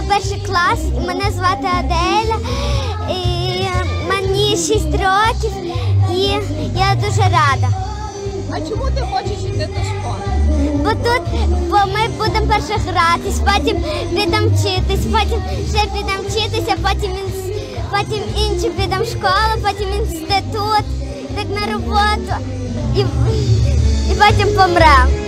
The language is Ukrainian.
перший клас, мене звати Аделя, і мені 6 років, і я дуже рада. А чому ти хочеш йти до школи? Бо ми будемо перше гратись, потім підемо вчитись, потім ще підемо вчитися, потім інші підемо в школу, потім інститут, так на роботу, і потім помремо.